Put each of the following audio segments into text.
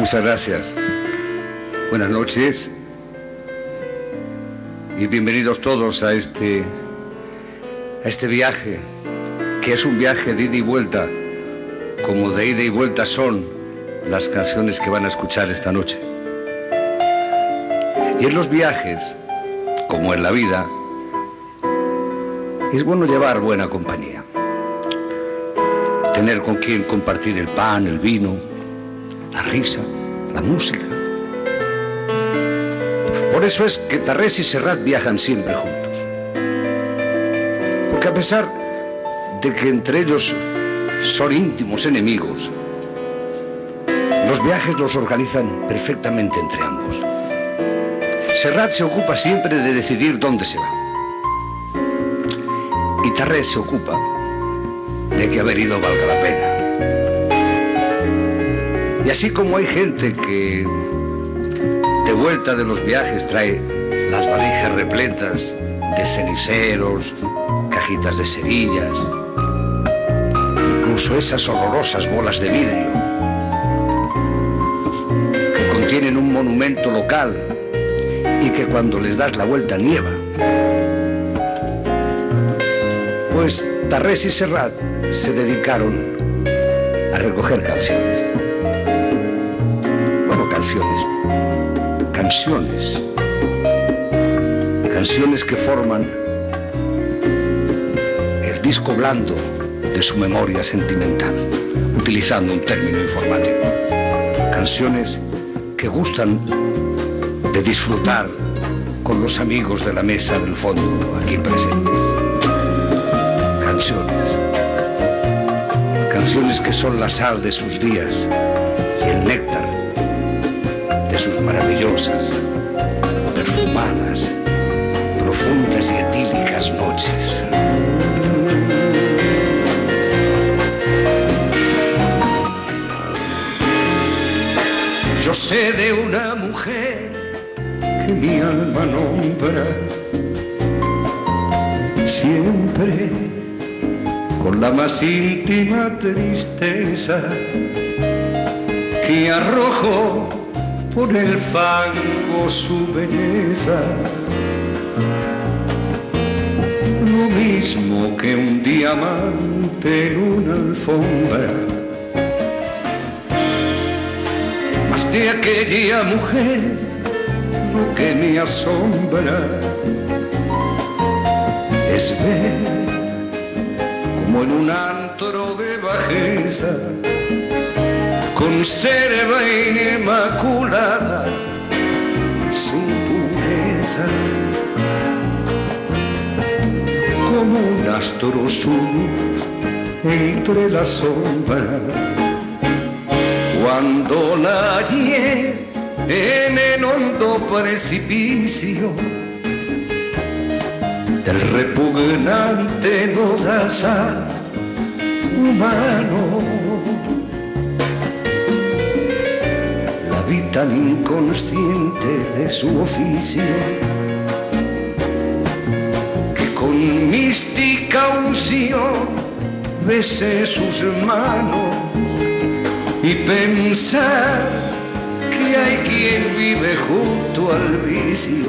Muchas gracias. Buenas noches y bienvenidos todos a este viaje, que es un viaje de ida y vuelta, como de ida y vuelta son las canciones que van a escuchar esta noche. Y en los viajes, como en la vida, es bueno llevar buena compañía, tener con quien compartir el pan, el vino, la risa, la música. Por eso es que Tarrés y Serrat viajan siempre juntos. Porque a pesar de que entre ellos son íntimos enemigos, los viajes los organizan perfectamente entre ambos. Serrat se ocupa siempre de decidir dónde se va. Y Tarrés se ocupa de que haber ido valga la pena. Y así como hay gente que de vuelta de los viajes trae las valijas repletas de ceniceros, cajitas de cerillas, incluso esas horrorosas bolas de vidrio que contienen un monumento local y que cuando les das la vuelta nieva, pues Tarrés y Serrat se dedicaron a recoger canciones. Canciones que forman el disco blando de su memoria sentimental, utilizando un término informático. Canciones que gustan de disfrutar con los amigos de la mesa del fondo aquí presentes. Canciones que son la sal de sus días y el néctar de sus maravillosas, perfumadas, profundas y etílicas noches. Yo sé de una mujer que mi alma nombra siempre con la más íntima tristeza, que arrojo por el fango su belleza, lo mismo que un diamante en una alfombra. Mas de aquella mujer lo que me asombra es ver como en un antro de bajeza conserva inmaculada su pureza, como un astro su luz entre la sombra. Cuando la hallé en el hondo precipicio del repugnante lodazal humano, vi tan inconsciente de su oficio que con mística unción besé sus manos y pensar que hay quien vive junto al vicio,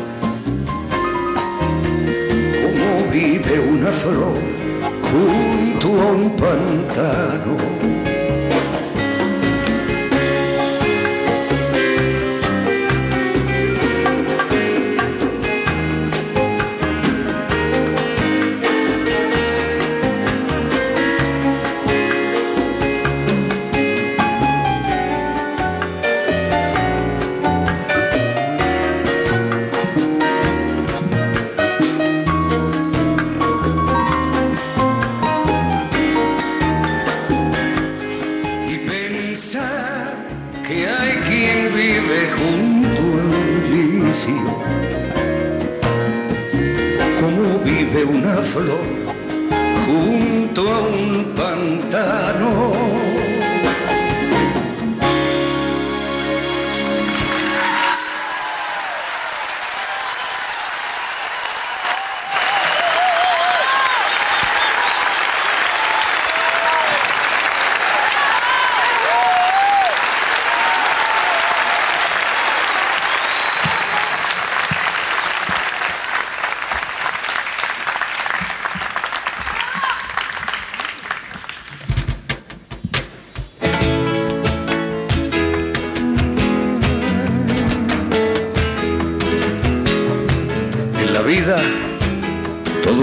como vive una flor junto a un pantano. Una flor junto a un pantano.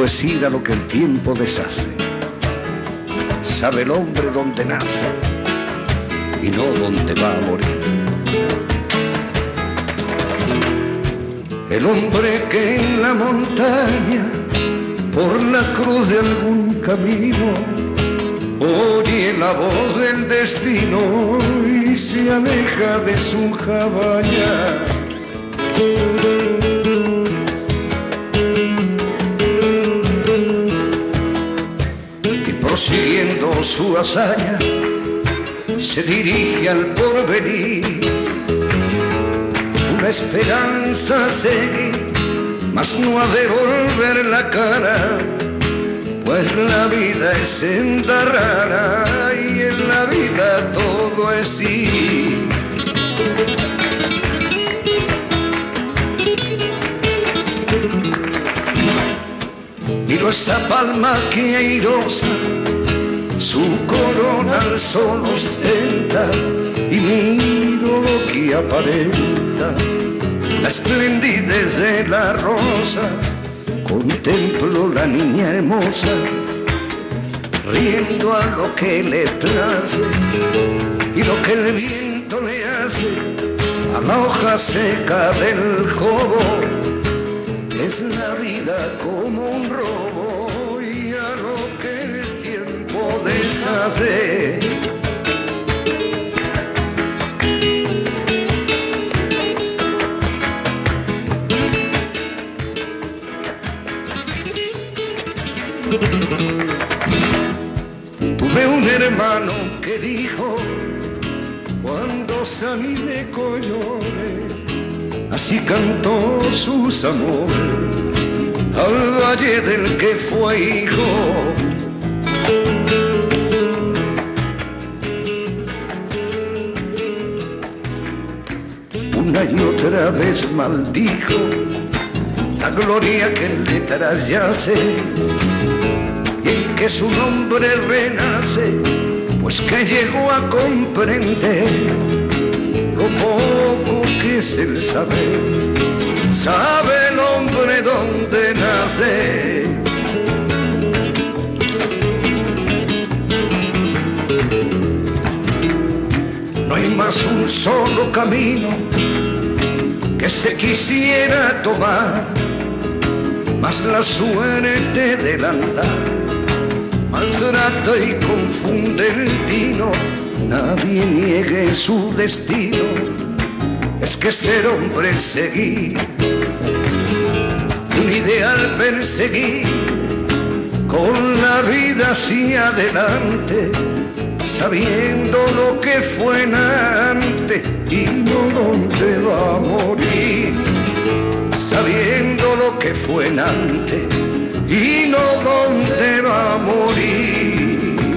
poesía lo que el tiempo deshace. Sabe el hombre dónde nace y no dónde va a morir. El hombre que en la montaña, por la cruz de algún camino, oye la voz del destino y se aleja de su cabaña. Y prosiguiendo su hazaña, se dirige al porvenir. Una esperanza seguir, mas no ha de volver la cara, pues la vida es senda rara y en la vida todo es sí. Miro esa palma que airosa su corona al sol ostenta y miro lo que aparenta la esplendidez de la rosa. Contemplo la niña hermosa riendo a lo que le place y lo que el viento le hace a la hoja seca del jobo. Es la vida como un robo y a lo que el tiempo deshace. Tuve un hermano que dijo cuando salí de Collores, así cantó sus amores al valle del que fue hijo. Una y otra vez maldijo la gloria que en letras yace y en que su nombre renace, pues que llegó a comprender lo poco que es el saber. Sabe el hombre dónde nace. No hay más un solo camino que se quisiera tomar, mas la suerte del andar maltrata y confunde el tino. Nadie niegue su destino, es que ser hombre es seguir un ideal, perseguir con la vida hacia adelante, sabiendo lo que fue antes y no dónde va a morir. Sabiendo lo que fue antes y no dónde va a morir.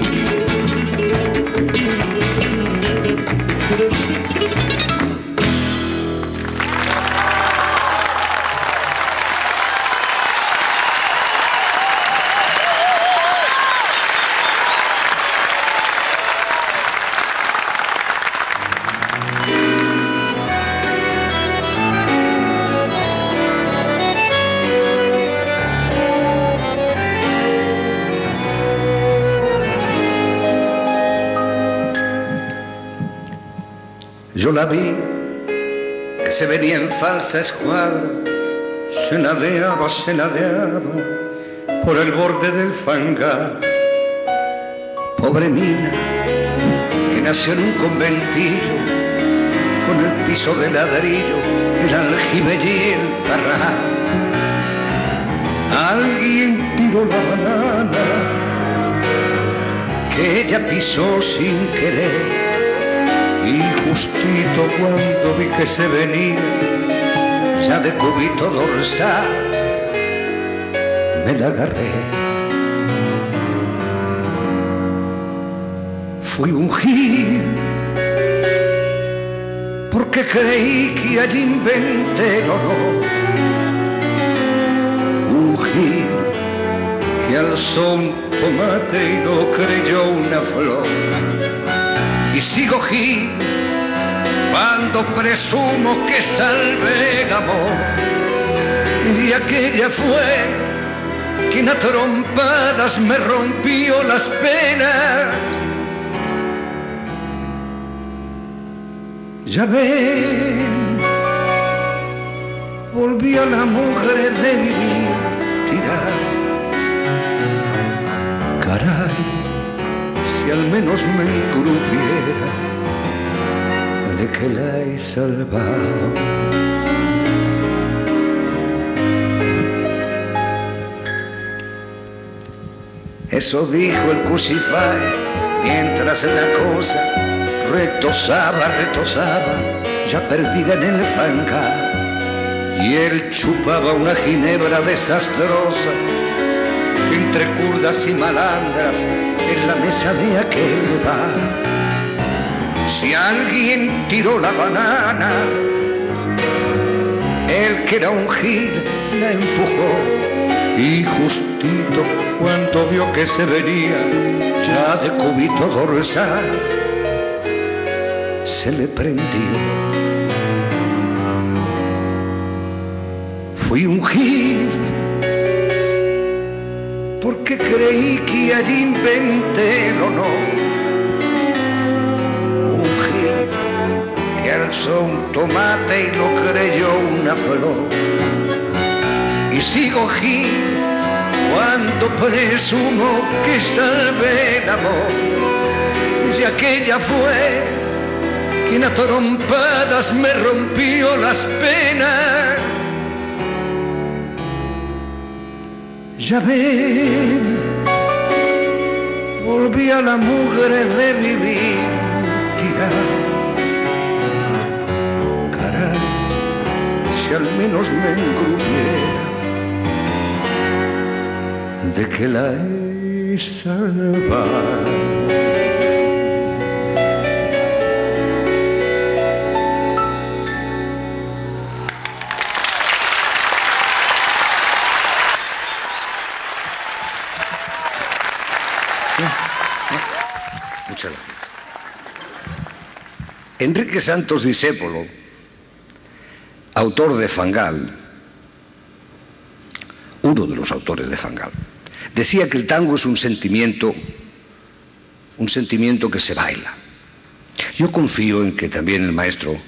Yo la vi que se venía en falsa escuadra, se ladeaba por el borde del fangar. Pobre mina que nació en un conventillo con el piso de ladrillo, el aljibe y el parral. Alguien tiró la banana que ella pisó sin querer. Y justito cuando vi que se venía, ya de cubito dorsal, me la agarré. Fui un gil, porque creí que allí inventé el honor. Un gil que alzó un tomate y lo creyó una flor. Y sigo gil cuando presumo que salvé el amor. Y aquella fue quien a trompadas me rompió las penas. Ya ven, volví a la mujer de vivir tirar. Caray, si al menos me engrupiera de que la he salvado. Eso dijo el Crucify mientras la cosa retosaba, ya perdida en el fangar. Y él chupaba una ginebra desastrosa entre curdas y malandras en la mesa de aquel bar. Si alguien tiró la banana, él que era un gil la empujó. Y justito cuando vio que se venía ya de cúbito dorsal, se le prendió. Fui un gil porque creí que allí inventé el honor. Un gil que alzó un tomate y lo creyó una flor. Y sigo gil cuando presumo que salvé el amor. Y aquella fue quien a trompadas me rompió las penas. Ya ven, volví a la mugre de vivir tirado. Caray, si al menos me engrupiera de que la he salvado. Muchas gracias. Enrique Santos Discépolo, autor de Fangal, uno de los autores de Fangal, decía que el tango es un sentimiento que se baila. Yo confío en que también el maestro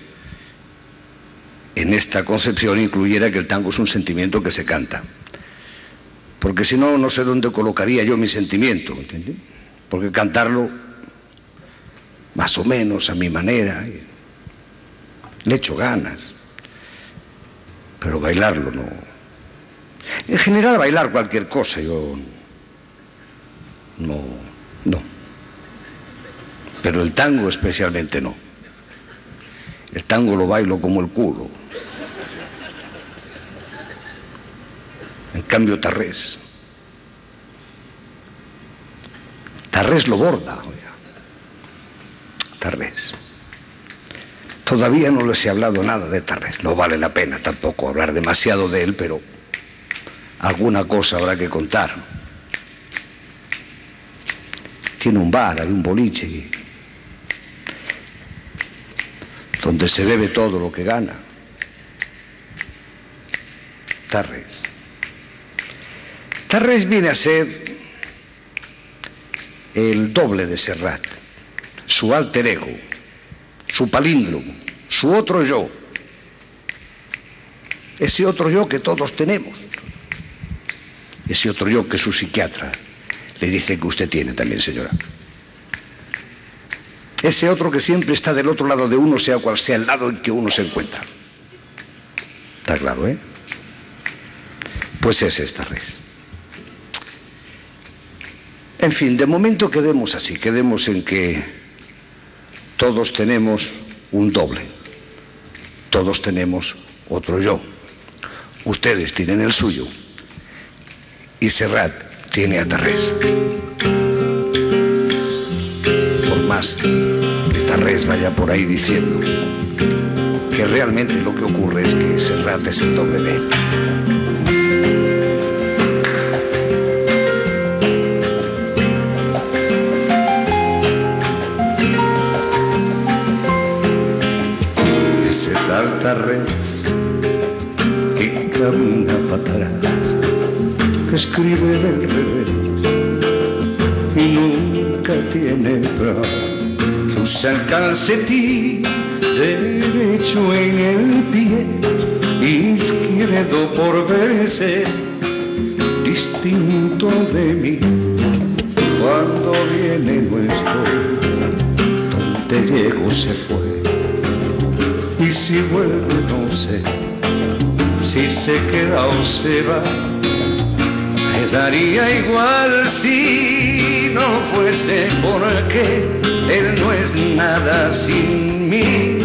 en esta concepción incluyera que el tango es un sentimiento que se canta, porque si no, no sé dónde colocaría yo mi sentimiento, ¿entiendes? Porque cantarlo más o menos a mi manera le echo ganas, pero bailarlo no. En general bailar cualquier cosa yo no, pero el tango especialmente no. El tango lo bailo como el culo. En cambio Tarrés lo borda, oiga. Tarrés. Todavía no les he hablado nada de Tarrés. No vale la pena tampoco hablar demasiado de él, pero alguna cosa habrá que contar. Tiene un bar, hay un boliche donde se bebe todo lo que gana. Tarrés. Tarrés viene a ser el doble de Serrat, su alter ego, su palíndromo, su otro yo, ese otro yo que todos tenemos, ese otro yo que su psiquiatra le dice que usted tiene también, señora, ese otro que siempre está del otro lado de uno, sea cual sea el lado en que uno se encuentra. Está claro, ¿eh? Pues ese es Tarrés. En fin, de momento quedemos así, quedemos en que todos tenemos un doble, todos tenemos otro yo. Ustedes tienen el suyo y Serrat tiene a Tarrés. Por más que Tarrés vaya por ahí diciendo que realmente lo que ocurre es que Serrat es el doble de él. Ese Tarrés que camina para atrás, que escribe del revés y nunca tiene bravo, que usa el calcetín derecho en el pie, izquierdo por verse distinto de mí. Cuando viene nuestro, donde llegó se fue, y si vuelve no sé, si se queda o se va. Me daría igual si no fuese porque él no es nada sin mí.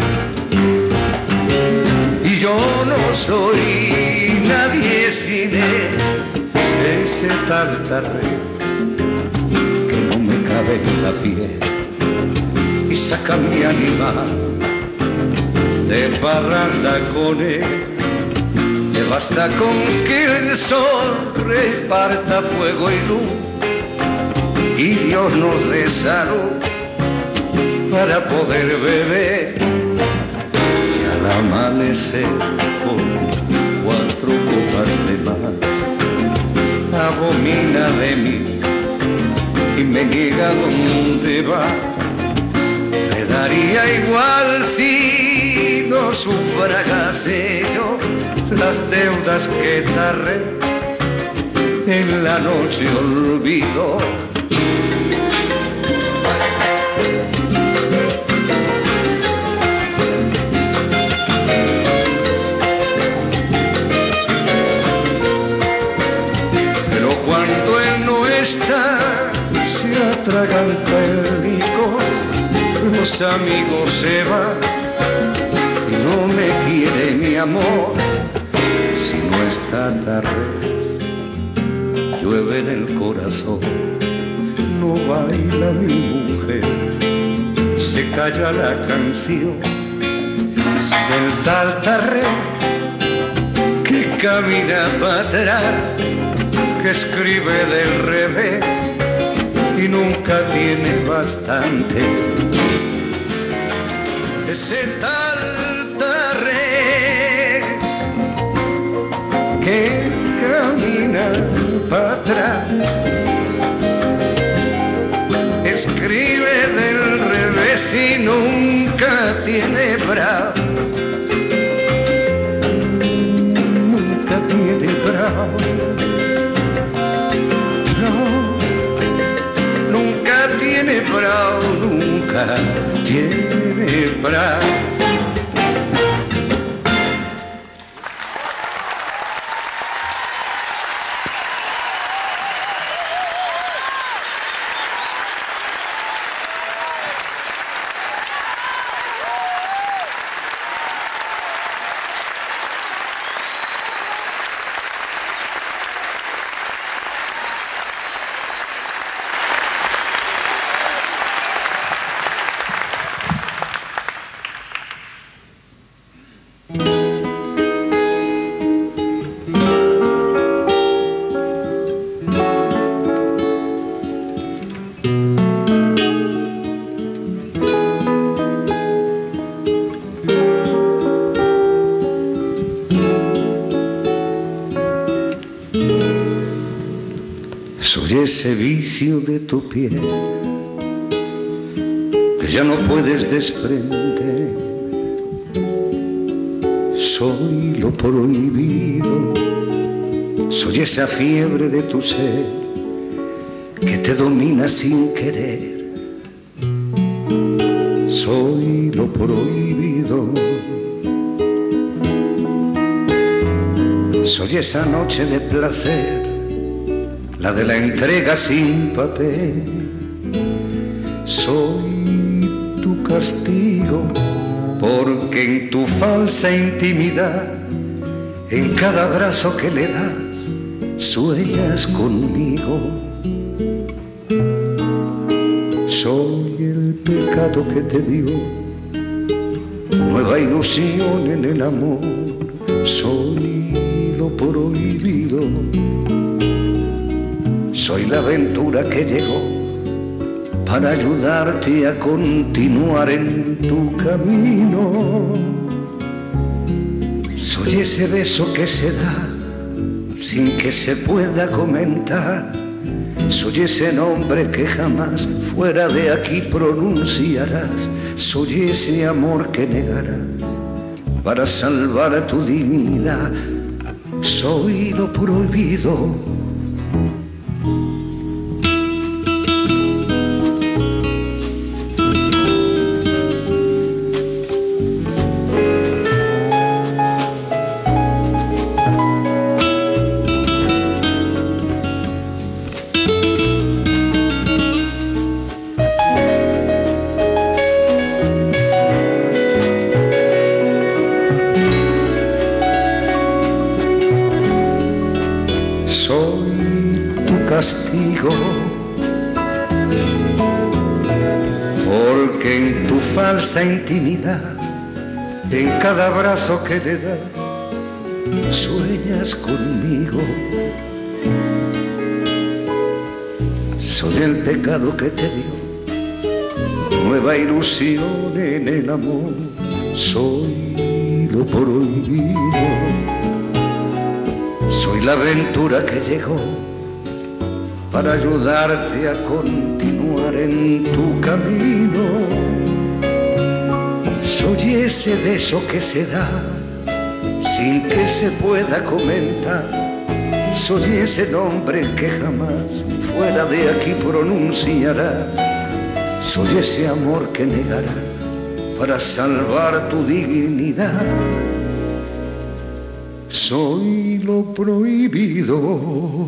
Y yo no soy nadie sin él, ese tartaré que no me cabe en la piel y saca mi animal de parranda con él. Me basta con que el sol reparta fuego y luz y Dios nos dé salud para poder beber. Y al amanecer con 4 copas de más abomina de mí y me niega dónde va. Me daría igual si no sufragase yo las deudas que tarré en la noche olvido. Pero cuando él no está, se atraganta el licor, los amigos se van y no me quiere mi amor. Si no está tarde, llueve en el corazón, no baila mi mujer, se calla la canción. Sin el tartarés que camina para atrás, que escribe del revés y nunca tiene bastante. Ese tartarés que camina para atrás, escribe del revés y nunca tiene bravo, nunca tiene bravo, no, nunca tiene bravo, nunca tiene bravo. Soy ese vicio de tu piel que ya no puedes desprender. Soy lo prohibido, soy esa fiebre de tu ser que te domina sin querer. Soy lo prohibido, soy esa noche de placer, la de la entrega sin papel. Soy tu castigo, porque en tu falsa intimidad, en cada abrazo que le das, sueñas conmigo. Soy el pecado que te dio nueva ilusión en el amor. Soy lo prohibido, soy la aventura que llegó para ayudarte a continuar en tu camino. Soy ese beso que se da sin que se pueda comentar. Soy ese nombre que jamás fuera de aquí pronunciarás. Soy ese amor que negarás para salvar tu dignidad. Soy lo prohibido. Castigo, porque en tu falsa intimidad, en cada abrazo que le das, sueñas conmigo. Soy el pecado que te dio nueva ilusión en el amor. Soy lo prohibido. Soy la aventura que llegó para ayudarte a continuar en tu camino. Soy ese beso que se da sin que se pueda comentar. Soy ese nombre que jamás fuera de aquí pronunciarás. Soy ese amor que negarás para salvar tu dignidad. Soy lo prohibido.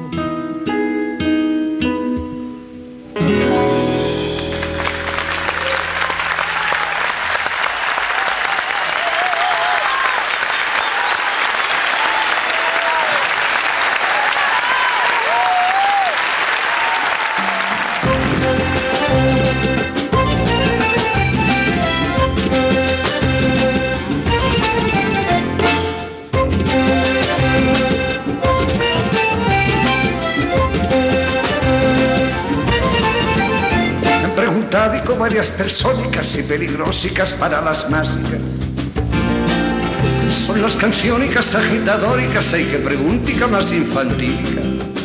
Digo varias persónicas y peligrosicas para las másicas. Son las canciónicas agitadóricas, hay que preguntica más infantílica.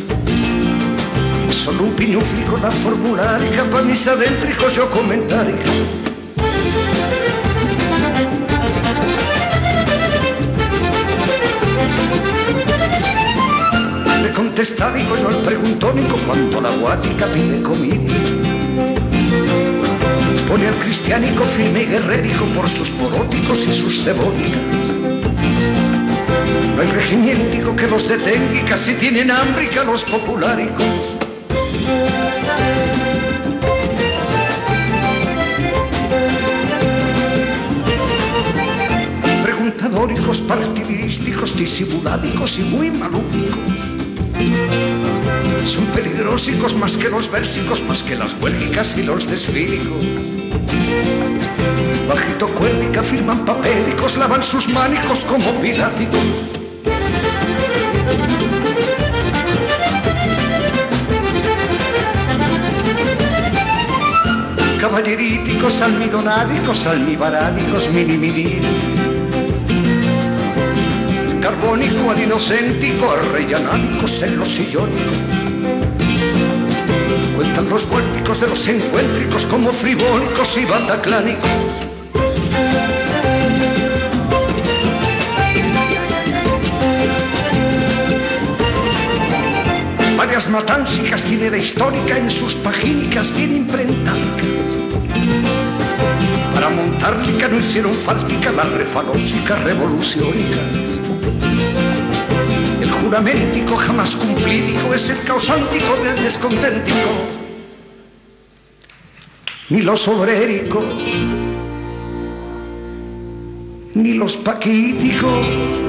Solo un piñuflico la formulárica, pa' mis adéntricos yo comentárica. Le contestádico y no el preguntónico cuando la guática pide comida. Pone al cristiánico firme y guerrérico por sus poróticos y sus cebónicas. No hay regimiéntico que los detenga y casi tienen hambrica los populáricos. Preguntadóricos, partidísticos, disimuládicos y muy malúdicos. Son peligrosicos más que los versicos, más que las huélgicas y los desfílicos. Bajito cuérdica firman papélicos, lavan sus mánicos como piláticos. Caballeríticos, almidonádicos, almibarádicos, mini. Carbónico, al inocéntico, arrellanánicos en los sillónicos. Cuentan los vuélticos de los encuéntricos como frivólicos y bataclánicos. Varias matánsicas tiene la histórica en sus pagínicas bien imprentadas. Para montarlica no hicieron faltica las refalósicas revoluciónicas. El juraméntico jamás cumplídico es el causántico del desconténtico. Ni los obréricos, ni los paquíticos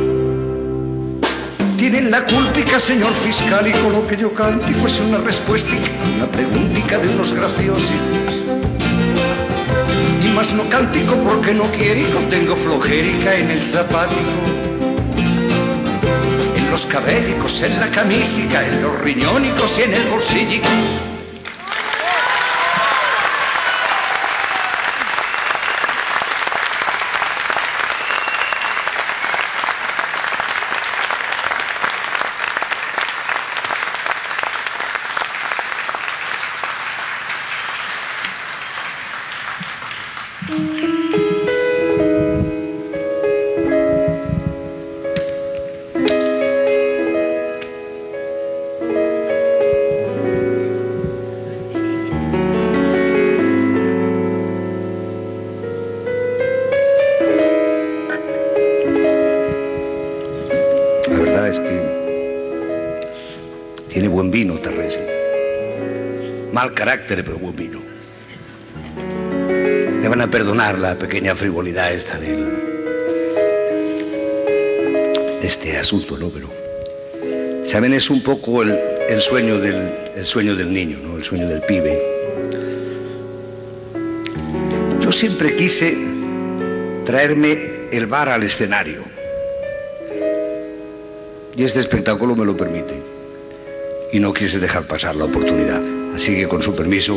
tienen la culpica, señor fiscal, y con lo que yo cántico es una respuestica, una preguntica de unos graciosicos. Y más no cántico porque no quierico, tengo flojérica en el zapático. En los cabélicos, en la camísica, en los riñónicos y en el bolsillico. Mal carácter, pero buen vino. Me van a perdonar la pequeña frivolidad esta de este asunto, ¿no? Pero, ¿saben? Es un poco el sueño del niño, ¿no? El sueño del pibe. Yo siempre quise traerme el bar al escenario. Y este espectáculo me lo permite. Y no quise dejar pasar la oportunidad. Así que, con su permiso,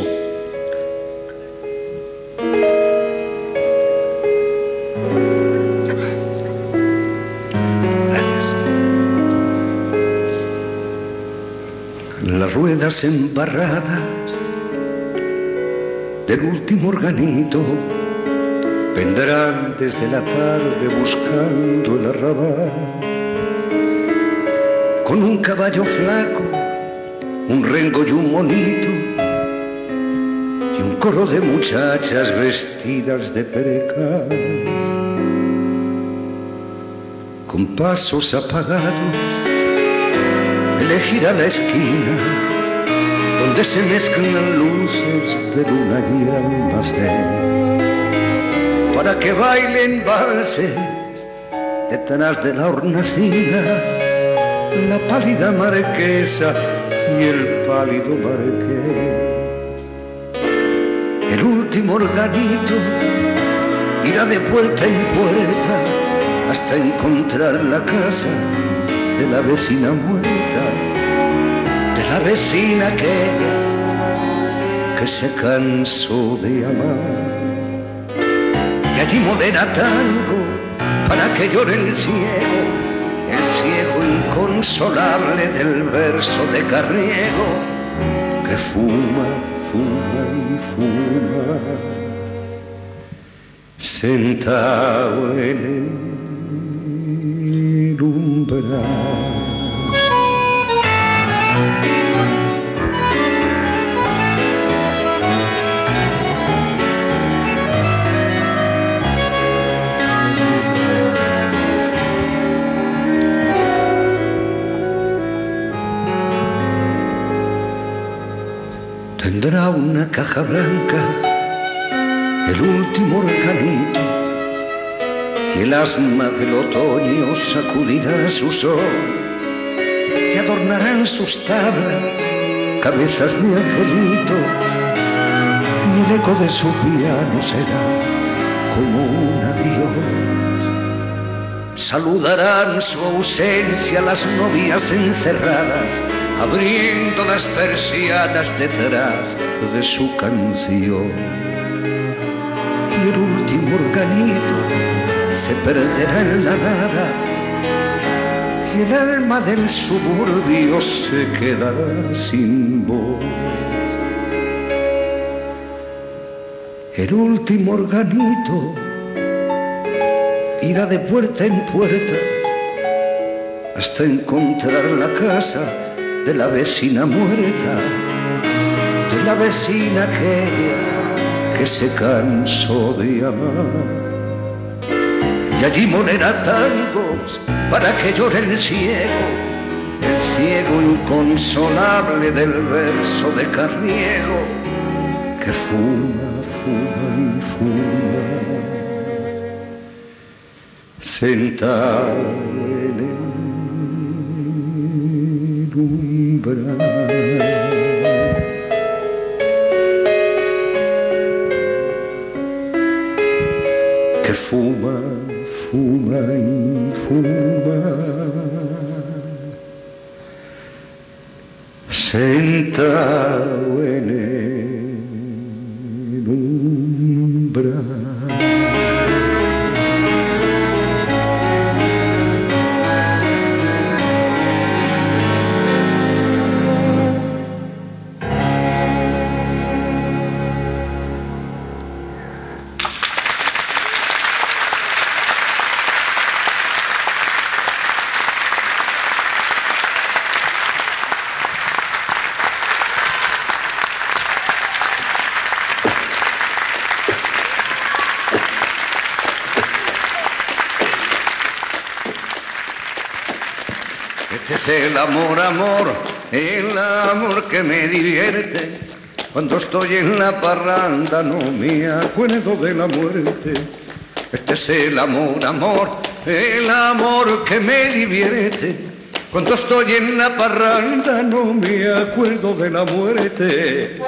gracias. Las ruedas embarradas del último organito vendrán desde la tarde buscando el arrabal, con un caballo flaco, un rengo y un monito, y un coro de muchachas vestidas de percal, con pasos apagados, elegirá la esquina donde se mezclan luces de luna y almacén, para que bailen valses detrás de la hornacina, la pálida marquesa y el pálido marqués. El último organito irá de puerta en puerta hasta encontrar la casa de la vecina muerta, de la vecina aquella que se cansó de amar. Y allí modera tango para que llore el ciego inconsolable del verso de Carriego, que fuma, fuma y fuma, sentado en el umbral. Tendrá una caja blanca, el último organito, y el asma del otoño sacudirá su sol, y adornarán sus tablas cabezas de angelitos, y el eco de su piano será como un adiós. Saludarán su ausencia las novias encerradas, abriendo las persianas detrás de su canción. Y el último organito se perderá en la nada, y el alma del suburbio se quedará sin voz. El último organito irá de puerta en puerta hasta encontrar la casa de la vecina muerta, de la vecina aquella que se cansó de amar. Y allí molerá tangos para que llore el ciego inconsolable del verso de Carriego, que fuma, fuma y fuma, sentado en el umbral. Que fuma, fuma y fuma, sentado en el umbral. Este es el amor, amor, el amor que me divierte. Cuando estoy en la parranda no me acuerdo de la muerte. Este es el amor, amor, el amor que me divierte. Cuando estoy en la parranda no me acuerdo de la muerte.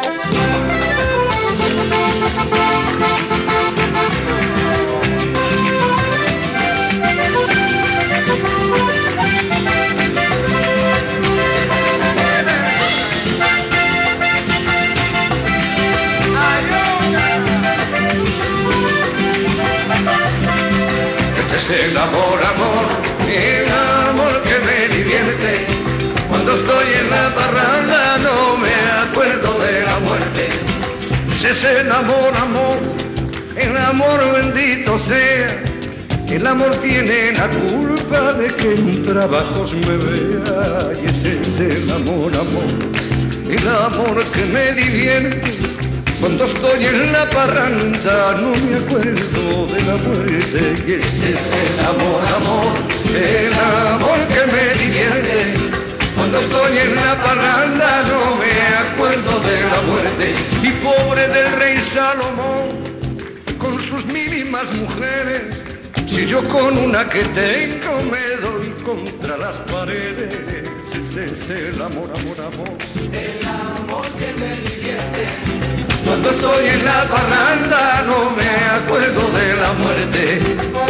El amor, amor, el amor que me divierte. Cuando estoy en la parranda no me acuerdo de la muerte. Ese es el amor, amor, el amor bendito sea. El amor tiene la culpa de que en trabajos me vea. Y ese es el amor, amor, el amor que me divierte. Cuando estoy en la parranda no me acuerdo de la muerte. Y ese es el amor, amor, el amor que me divierte. Cuando estoy en la parranda no me acuerdo de la muerte. Y pobre del rey Salomón, con sus 1000 y más mujeres, si yo con una que tengo me doy contra las paredes. Ese es el amor, amor, amor, el amor que me divierte. Cuando estoy en la parranda no me acuerdo de la muerte.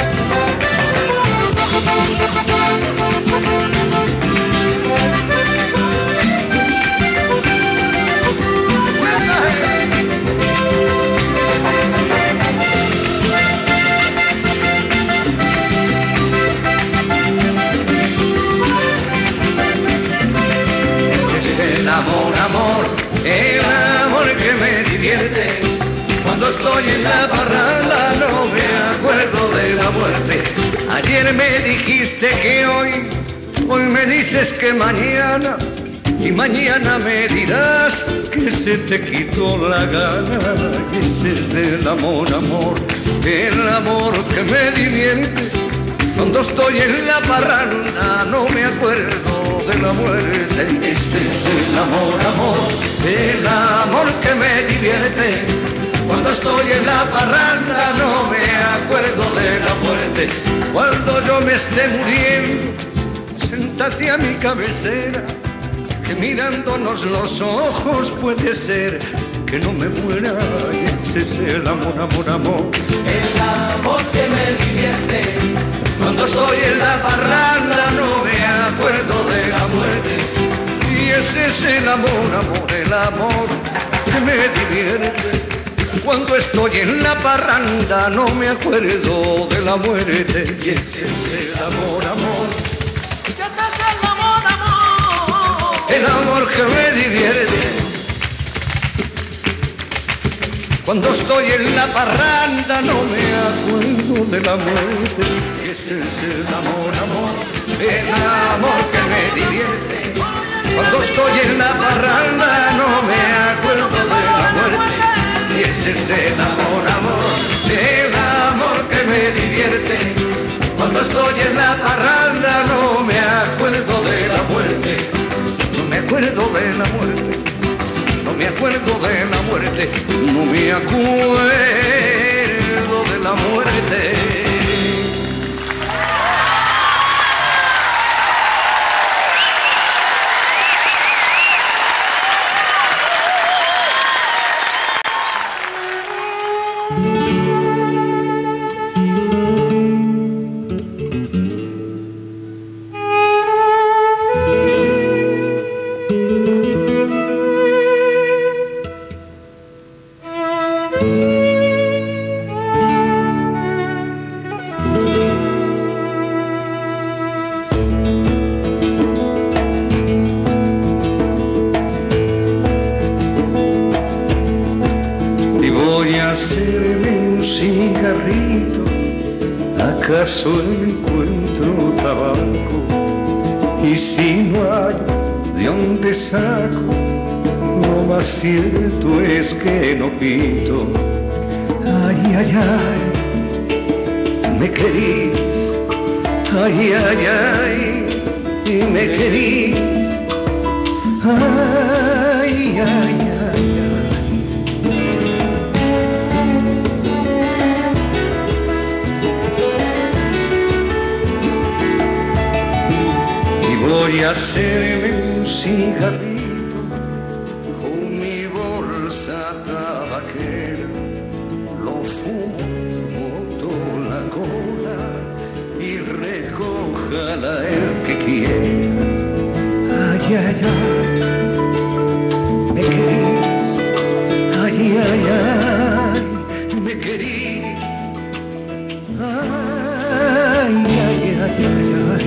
Este es el amor, amor, el amor que me divierte. Cuando estoy en la parranda no me acuerdo de la muerte. Ayer me dijiste que hoy me dices que mañana, y mañana me dirás que se te quitó la gana. Y ese es el amor, amor, el amor que me divierte. Cuando estoy en la parranda no me acuerdo de la muerte. Este es el amor, amor, el amor que me divierte. Cuando estoy en la parranda no me acuerdo de la muerte. Cuando yo me esté muriendo, siéntate a mi cabecera, que mirándonos los ojos puede ser que no me muera. Y ese es el amor, amor, amor, el amor que me divierte. Cuando estoy en la parranda no me acuerdo de la muerte. Y ese es el amor, amor, el amor que me divierte. Cuando estoy en la parranda no me acuerdo de la muerte. Y ese es el amor, amor, el amor que me divierte. Cuando estoy en la parranda no me acuerdo de la muerte. Ese es el amor, amor, el amor que me divierte. Cuando estoy en la parranda no me acuerdo de la muerte. Y ese es el amor, amor, el amor que me divierte. Cuando estoy en la parranda no me acuerdo de la muerte. No me acuerdo de la muerte. No me acuerdo de la muerte. No me acuerdo de la muerte. ¿Acaso encuentro tabaco? Y si no hay de dónde saco, lo más cierto es que no pito. Ay, ay, ay, me querís. Ay, ay, ay, y me querís. Ay, ay, ay, ay. Y voy a hacerme un cigarrito con mi bolsa tabaquera. Lo fumo, boto la cola y recójala el que quiera. Ay, ay, ay, me querís. Ay, ay, ay, me querís. Ay, ay, ay, ay, ay.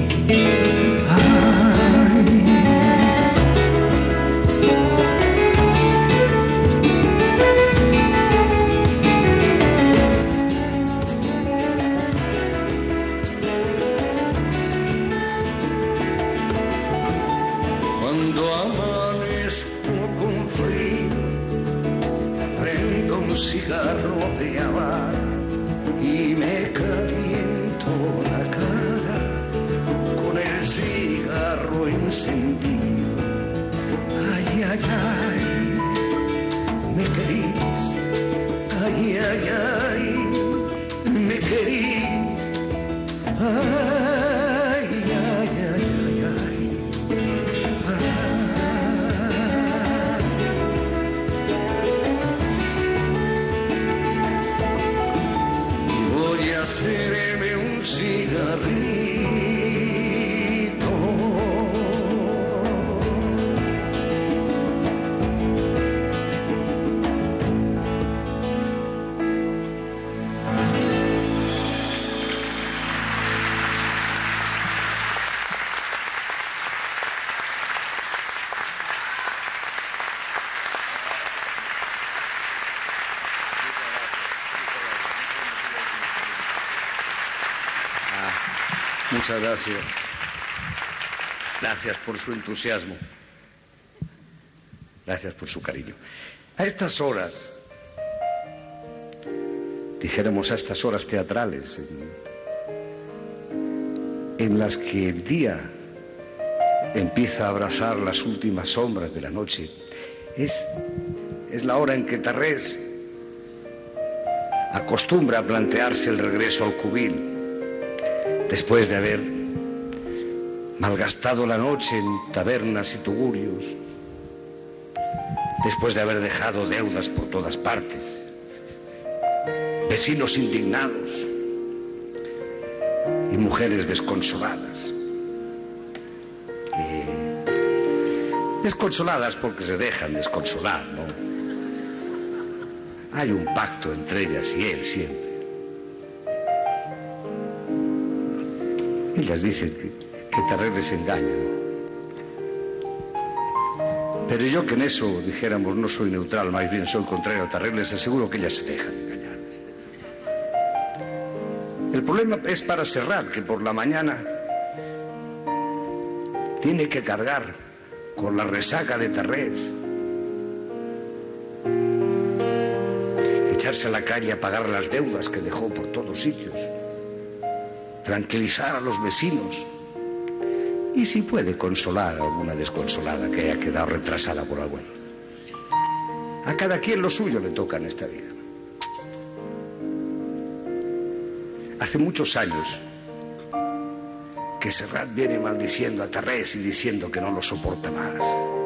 Cigarro de Habana y me caliento la cara con el cigarro encendido. Ay, ay, ay, me querís. Ay, ay, ay, me querís. Ay, ay, ay, ay, ay. Hacerme un cigarrito. Muchas gracias. Gracias por su entusiasmo. Gracias por su cariño. A estas horas, dijéramos a estas horas teatrales, en las que el día empieza a abrazar las últimas sombras de la noche, es la hora en que Tarrés acostumbra a plantearse el regreso al cubil, después de haber malgastado la noche en tabernas y tugurios, después de haber dejado deudas por todas partes, vecinos indignados y mujeres desconsoladas. Desconsoladas porque se dejan desconsolar, ¿no? Hay un pacto entre ellas y él siempre. Ellas dicen que Tarrés les engaña, ¿no? Pero yo, que en eso, dijéramos, no soy neutral, más bien soy contrario a Tarrés, les aseguro que ellas se dejan engañar. El problema es para Serrat, que por la mañana tiene que cargar con la resaca de Tarrés, echarse a la calle a pagar las deudas que dejó por todos sitios, tranquilizar a los vecinos y, si puede, consolar a alguna desconsolada que haya quedado retrasada por algo. A cada quien lo suyo le toca en esta vida. Hace muchos años que Serrat viene maldiciendo a Tarrés y diciendo que no lo soporta más.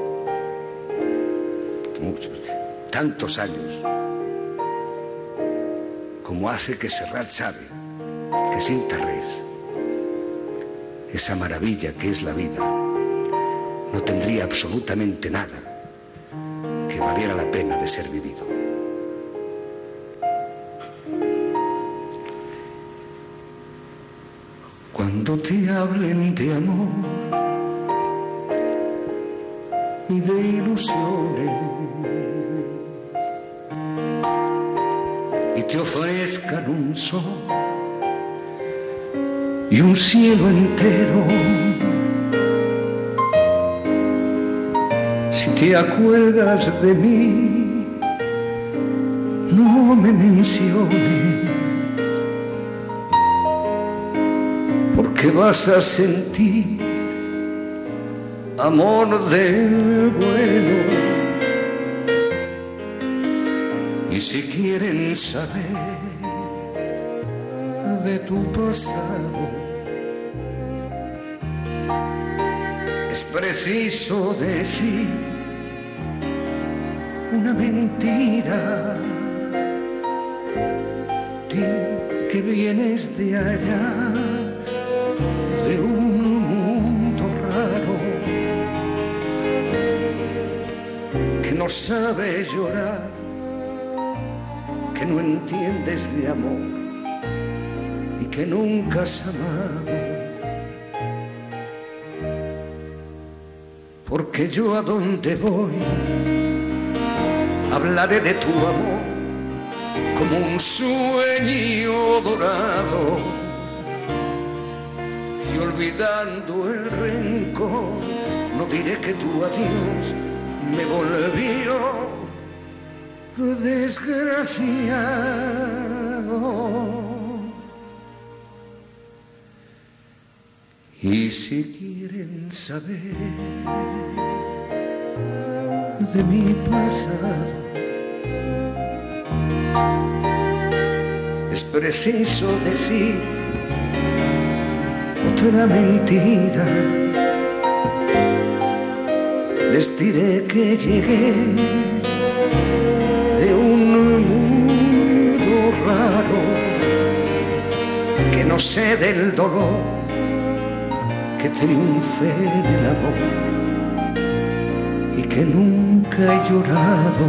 Muchos, tantos años, como hace que Serrat sabe que sin Tarrés, esa maravilla que es la vida no tendría absolutamente nada que valiera la pena de ser vivido. Cuando te hablen de amor y de ilusiones y te ofrezcan un sol y un cielo entero, si te acuerdas de mí, no me menciones, porque vas a sentir amor del bueno. Y si quieren saber de tu pasado, es preciso decir una mentira. Di que vienes de allá, de un mundo raro, que no sabes llorar, que no entiendes de amor y que nunca has amado. Porque yo a donde voy hablaré de tu amor como un sueño dorado, y olvidando el rencor no diré que tu adiós me volvió desgraciado. Y si quieren saber de mi pasado, es preciso decir otra mentira. Les diré que llegué de un mundo raro, que no sé del dolor, que triunfe en el amor y que nunca he llorado.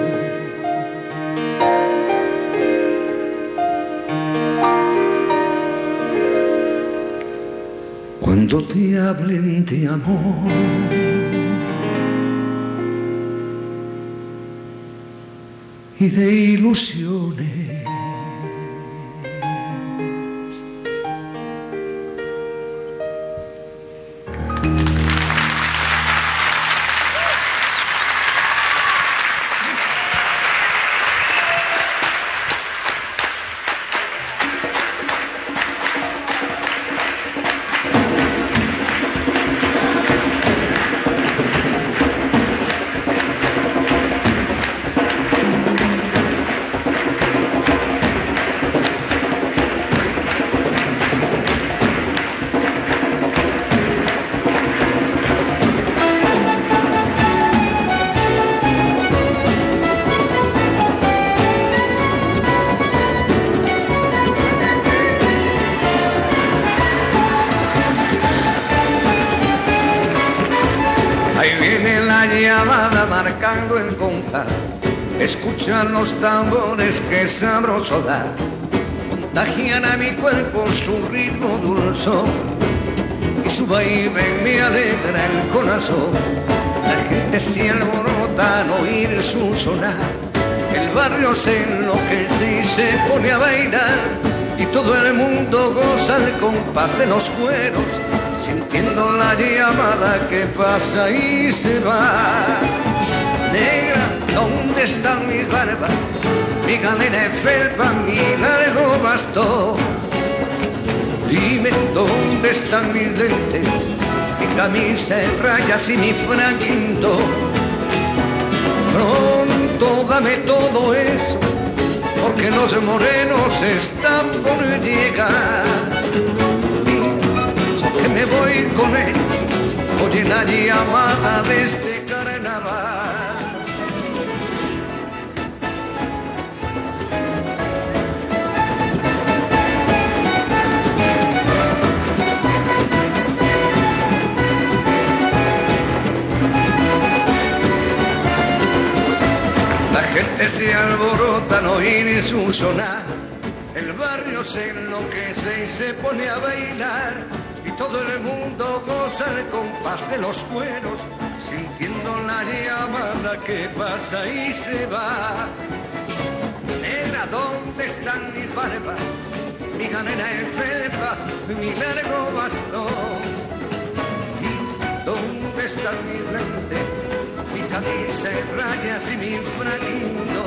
Cuando te hablen de amor, y de ilusiones, marcando el compás, escuchan los tambores que sabroso da, contagian a mi cuerpo su ritmo dulzón y su baile me alegra el corazón. La gente se alborota al oír su sonar, el barrio se enloquece y se pone a bailar, y todo el mundo goza el compás de los cueros, sintiendo la llamada que pasa y se va. Negra, ¿dónde están mis barbas? Mi galera de felpa, mi largo bastón. Dime, ¿dónde están mis lentes? Mi camisa de rayas y mi fraquito. Pronto dame todo eso, porque los morenos están por llegar. Que me voy con ellos, oye la llamada de este carnaval. La gente se alborota al oír su sonar, el barrio se enloquece y se pone a bailar, y todo el mundo goza el compás de los cueros, sintiendo la llamada que pasa y se va. Negra, ¿dónde están mis barbas? Mi galera de felpa, mi largo bastón. ¿Y dónde están mis lentes? Mi camisa de rayas y mi fraquito.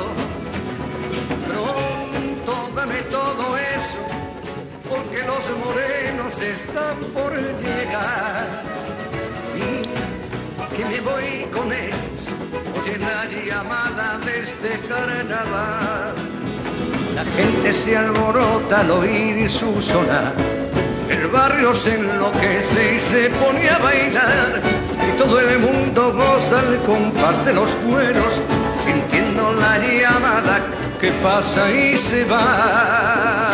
Pronto dame todo eso, porque los morenos están por llegar. Y que me voy con él. Oye la llamada de este carnaval. La gente se alborota al oír su sonar. El barrio se enloquece y se pone a bailar. Y todo el mundo goza al compás de los cueros, sintiendo la llamada que pasa y se va.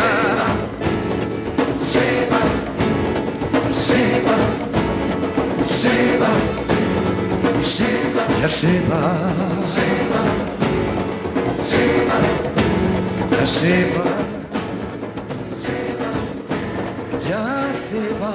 Se va, se va, se va, se va, ya se va, se va, se va, ya se va, ya se va.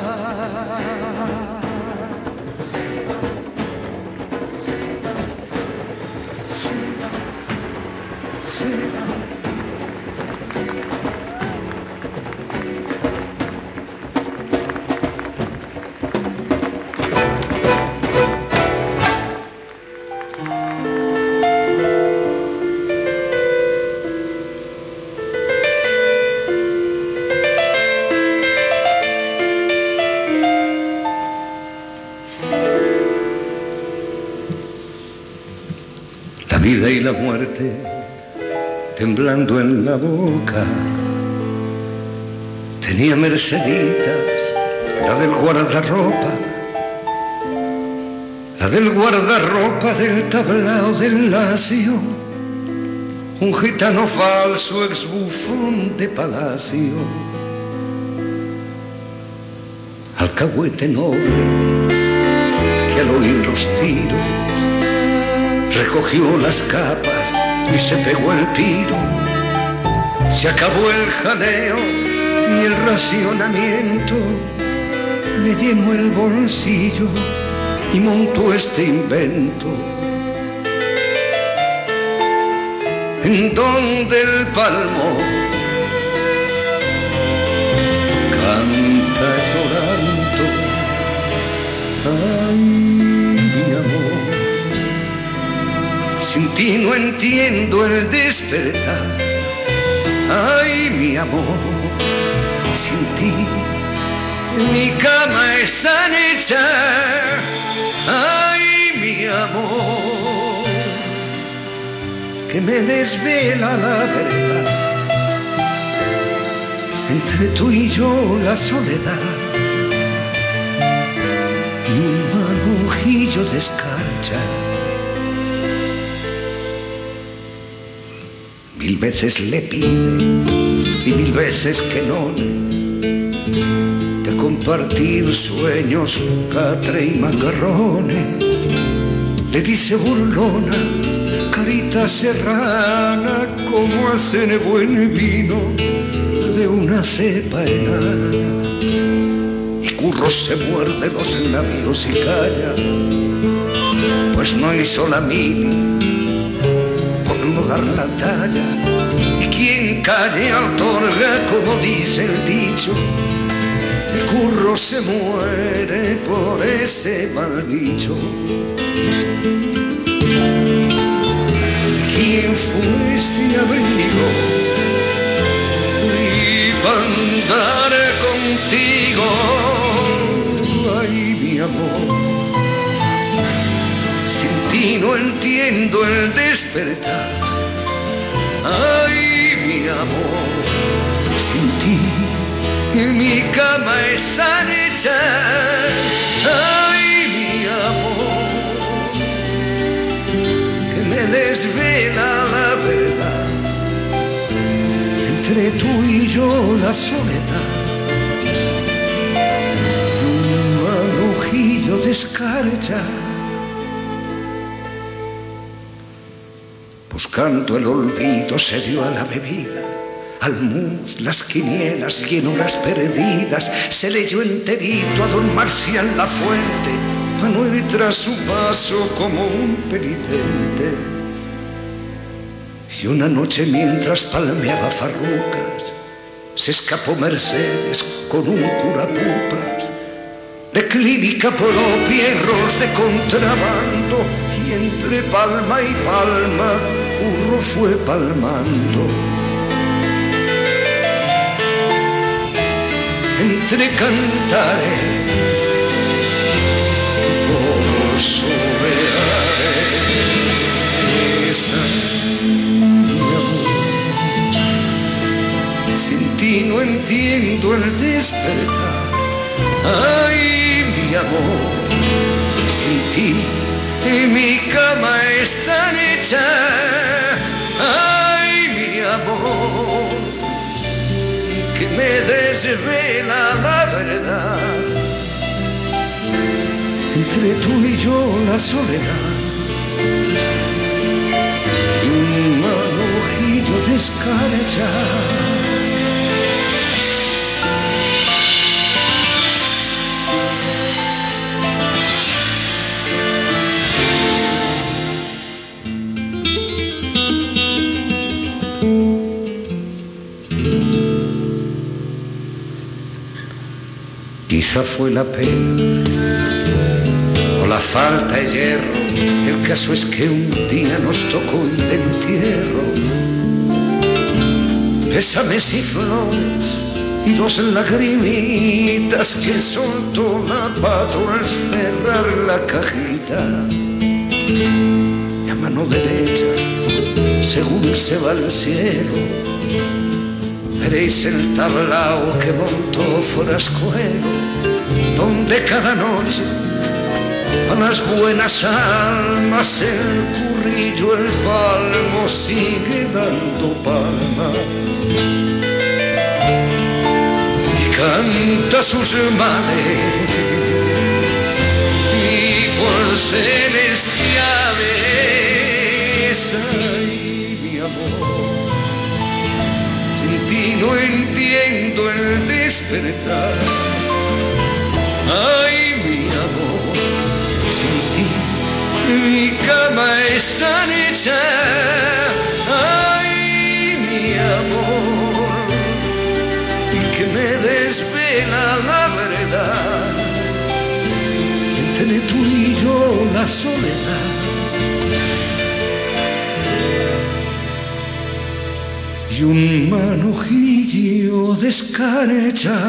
La vida y la muerte temblando en la boca. Tenía Merceditas, la del guardarropa, la del guardarropa del tablao del Lacio, un gitano falso exbufón de palacio, alcahuete noble que al oír los tiros recogió las capas y se pegó el tiro. Se acabó el jaleo y el racionamiento, le llenó el bolsillo y montó este invento, en donde el palmo canta llorando. Ay, mi amor, sin ti no entiendo el despertar. Ay, mi amor, sin ti mi cama es hecha. Ay, mi amor, que me desvela la verdad. Entre tú y yo la soledad y un manojillo de escarcha. Mil veces le pide y mil veces que no, de compartir sueños, catre y macarrones. Le dice burlona, carita serrana, como hacen buen vino de una cepa enana. Y Curro se muerde los labios y calla, pues no hizo la mili no dar la talla, y quien calle otorga, como dice el dicho. El Curro se muere por ese mal bicho. ¿Quién fue ese abrigo? Iba a andar contigo. Ay, mi amor, sin ti no entiendo el despertar. Ay, mi amor, sin ti mi cama es hecha. Ay, mi amor, que me desvela la verdad. Entre tú y yo la soledad y un manojillo de escarcha. Buscando el olvido se dio a la bebida, al mus, las quinielas y en horas perdidas se leyó enterito a don Marcial La Fuente, pa' no ir tras su paso como un penitente. Y una noche mientras palmeaba farrucas, se escapó Mercedes con un curapupas, de clínica propia y ros de contrabando, y entre palma y palma Curro fue palmando. Entre cantares, ti no entiendo el despertar. Ay, mi amor, sin ti mi cama está hecha. Ay, mi amor, que me desvela la verdad. Entre tú y yo la soledad y un manojillo de escarcha. Quizá fue la pena o la falta de hierro. El caso es que un día nos tocó ir de entierro. Pésames y flores y dos lagrimitas que soltó la pato al cerrar la cajita. Y a mano derecha, según se va al cielo, veréis el tablao que montó Frascuelo, donde cada noche a las buenas almas el currillo, el palmo sigue dando palmas y canta sus males y por celestiales. Ay, mi amor, sin ti no entiendo el despertar. Ay, mi amor, sin ti mi cama está hecha. Ay, mi amor, que me desvela la verdad. Entre tú y yo la soledad y un manojillo de escarcha.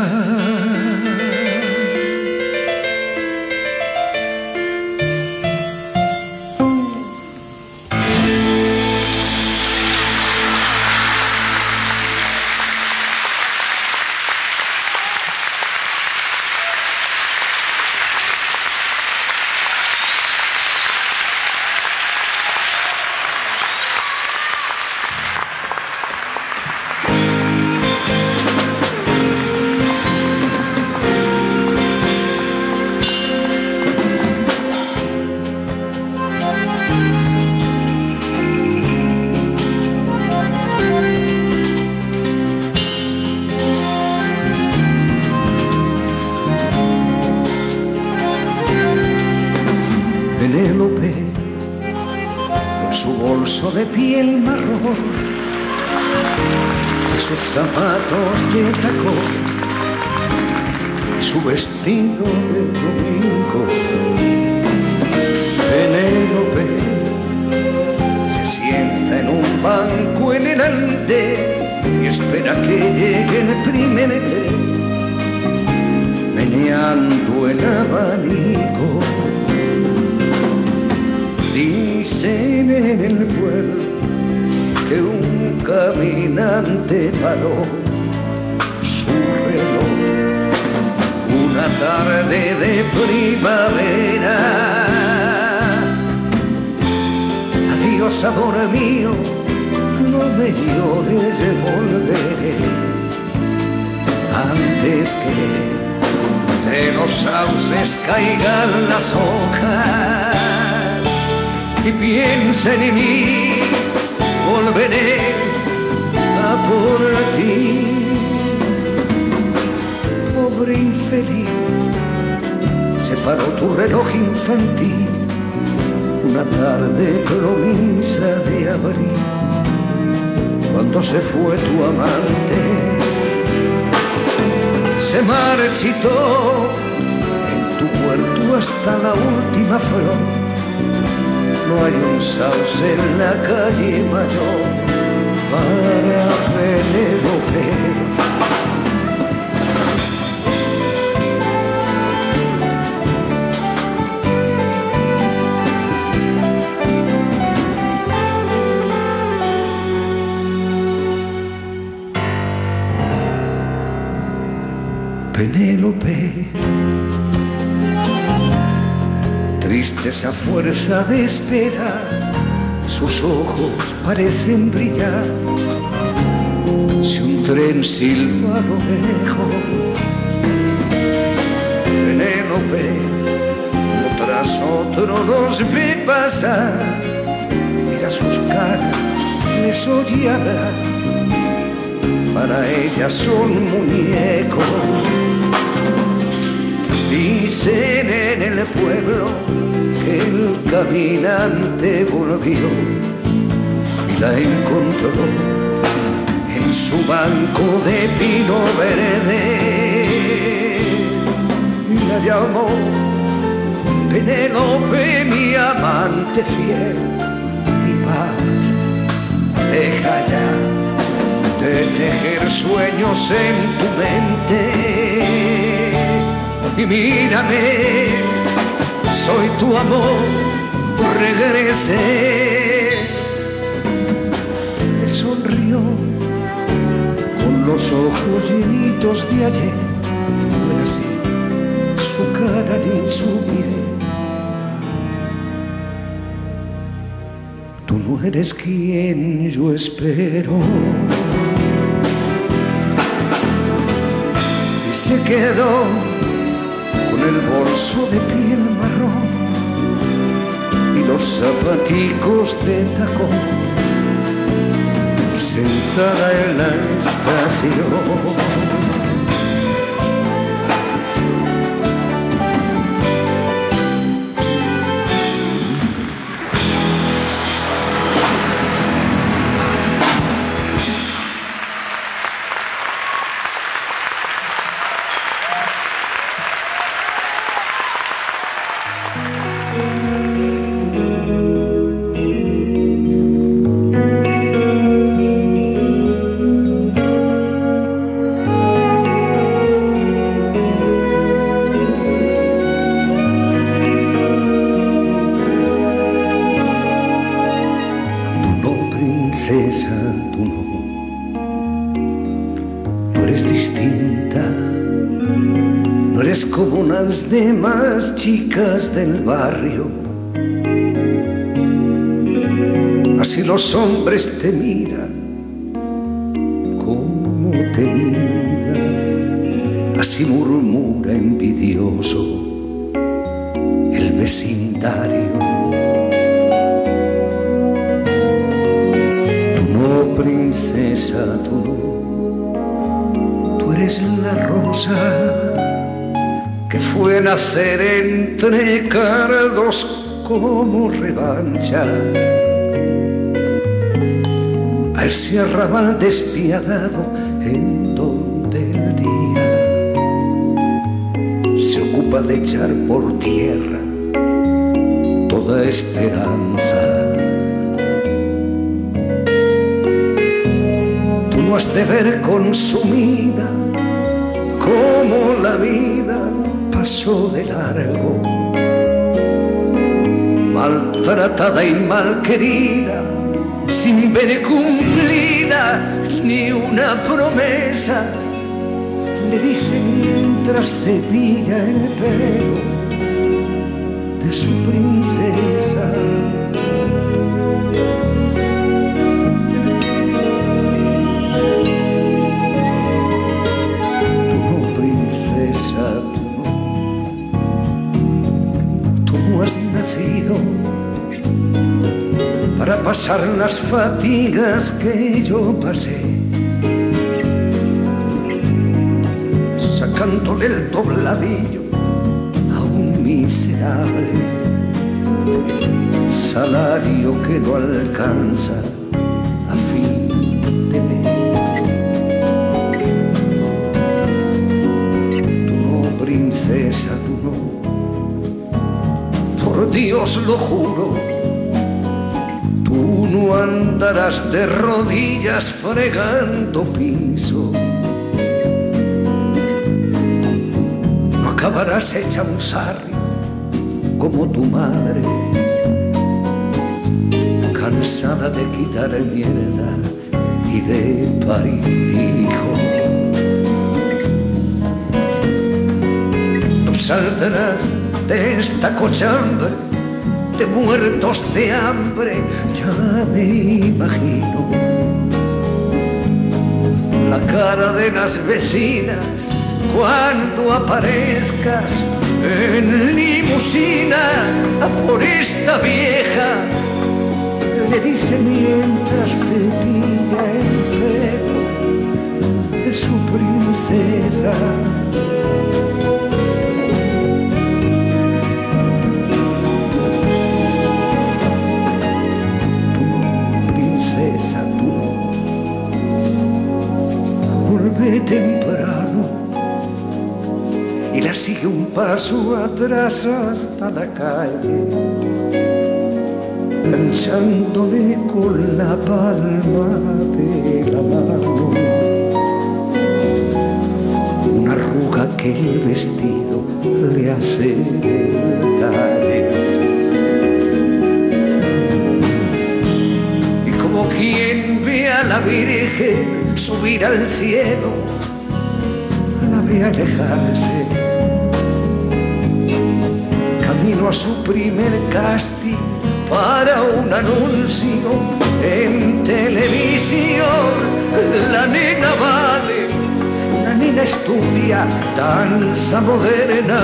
Penélope, con su bolso de piel marrón, y sus zapatos de tacón, y su vestido de domingo. Penélope se sienta en un banco en el andén y espera que llegue el primer tren, meneando el abanico. Dicen en el pueblo que un caminante paró su reloj una tarde de primavera. Adiós, amor mío, no me llores, volveré antes que de los sauces caigan las hojas. Y piensen en mí, volveré a por ti. Pobre infeliz, se paró tu reloj infantil una tarde promesa de abril, cuando se fue tu amante. Se marchitó en tu huerto hasta la última flor. No hay un sauce en la calle mayor para Penélope. Penélope, triste esa fuerza de esperar, sus ojos parecen brillar. Si un tren silba a lo lejos, Penélope, uno tras otro los ve pasar, mira sus caras desolladas, para ella son muñecos. Dicen en el pueblo que el caminante volvió y la encontró en su banco de pino verde y la llamó Penélope, mi amante fiel, mi paz, deja ya de tejer sueños en tu mente y mírame, soy tu amor, regresé. Me sonrió con los ojos llenitos de ayer, no era así su cara ni su piel. Tú no eres quien yo espero. Y se quedó con el bolso de piel marrón y los zapaticos de tacón, sentada en la estación. Tú no eres distinta, no eres como las demás chicas del barrio. Así los hombres te miran, como te miran, así murmura envidioso el vecindario. Princesa, tú eres la rosa que fue nacer entre cardos como revancha a ese arrabal despiadado en donde el día se ocupa de echar por tierra toda esperanza. No has de ver consumida como la vida pasó de largo, maltratada y mal querida, sin ver cumplida ni una promesa, le dice mientras cepilla el pelo de su princesa. Has nacido para pasar las fatigas que yo pasé, sacándole el dobladillo a un miserable salario que no alcanza a fin de mes. Tú no, princesa, tú no. Por Dios lo juro, tú no andarás de rodillas fregando piso, no acabarás hecha un sarrio como tu madre, cansada de quitar mierda y de parir hijos. saldrás de esta cochambre de muertos de hambre. Ya me imagino la cara de las vecinas cuando aparezcas en limusina por esta vieja. Le dice mientras cepilla el pelo de su princesa. Vuelve temprano y la sigue un paso atrás hasta la calle, manchándole con la palma de la mano una arruga que el vestido le hace detalle. Y como quien ve a la Virgen subir al cielo, la ve alejarse, camino a su primer casting para un anuncio en televisión. La nena vale, la nena estudia danza moderna